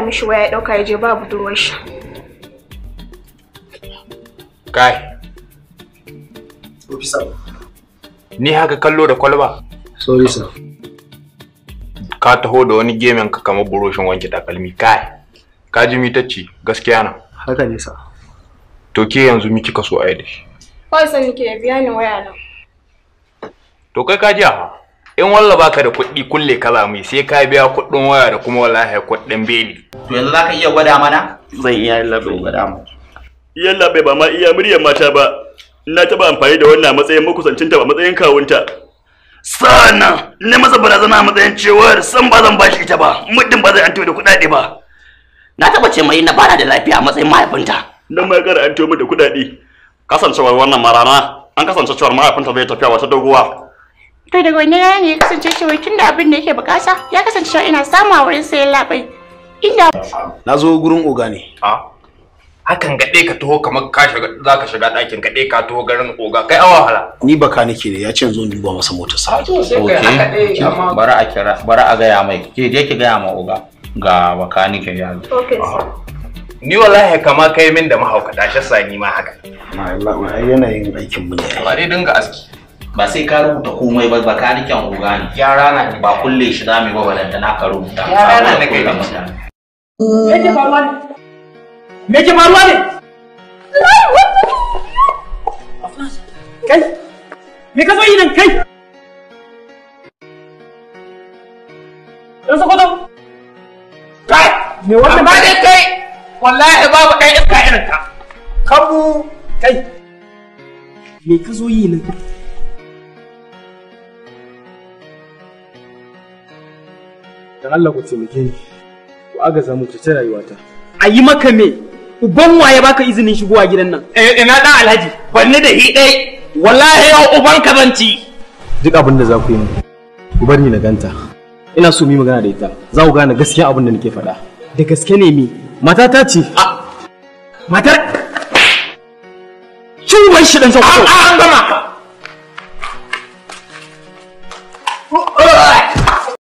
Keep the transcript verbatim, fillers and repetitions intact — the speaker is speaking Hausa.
mishi waya ya dauka ya je ba budurwar shi. Kai. Officer. Ni haka kallo da kwalba. Sorry sir. Ka taho da wani gemen ka kamar buroshin wanke takalmi kai. Ka ji mitacci gaskiya na. Haka ne sir. To ke yanzu mi kika so a yi da shi? Kawai san nake biya ni waya nan. To kai ka ji ha. In walla baka da kuɗi kulle kaza mai sai ka biya kuɗin waya da kuma wallahi kuɗin beli. To yanzu zaka iya gwada mana? Zan iya labe gwada mu. Yalla bai ba ma iya muryar mata ba. Na taba amfani da wannan matsayin makusancinta ba matsayin kawunta. Sana ne masa barazana matsayin cewar san ba zan bashi ita ba, muddin ba zai anto da kuɗaɗe ba. Na taba ce mai na bana da lafiya a matsayin mahaifinta. Dan ma kar anto mu da kuɗaɗe. Kasancewar wannan marana, an kasance cewa mahaifinta zai tafiya wata doguwa. To daga wannan yana ne ya kasance cewa tunda abin da yake bukata ya kasance cewa ina samu a wurin sayan labai. Inda na zo gurin oga ne. A hakan gaɗe ka taho kamar ka shiga zaka shiga ɗakin gaɗe ka taho garin oga kai awa wahala. Ni baka nake ne ya ce zo duba masa motar sa. Okay. Bara a kira, bara a gaya mai. Ke je ki gaya ma oga ga bakanike ya zo. Okay sir. Ni wallahi kama kai min da mahaukata shi sani ma haka. Allah ai yanayin aikin mu ne. Ba dai dinga aski. Ba sai ka rubuta komai ba bakaniken oga ne. Yara na ba kulle shi zamu ba balanta na ka rubuta. Yara na da kai da Me ke faruwa ne? Me ke faruwa ne? Kai! Me ka zo yi nan kai? Ɗan Sokoto? Kai! Me wannan ba dai kai! Wallahi babu ɗan iska irin ka. Kabu! Kai! Me ka zo yi nan? Dan Allah ku taimake ni. Ku agaza mu ta rayuwata. A yi maka me? Uban waye baka izinin shigowa gidan nan? Eh ina dan Alhaji, banni da hi dai. Wallahi yau uban ka zanci. Duk abin da za ku yi mu. Ku bar ni na ganta. Ina so mu yi magana da ita. Za ku gane gaskiya abin da nake faɗa. Da gaske ne mi? Matata ce. Matar Ciwon shi dan Sokoto. An gama.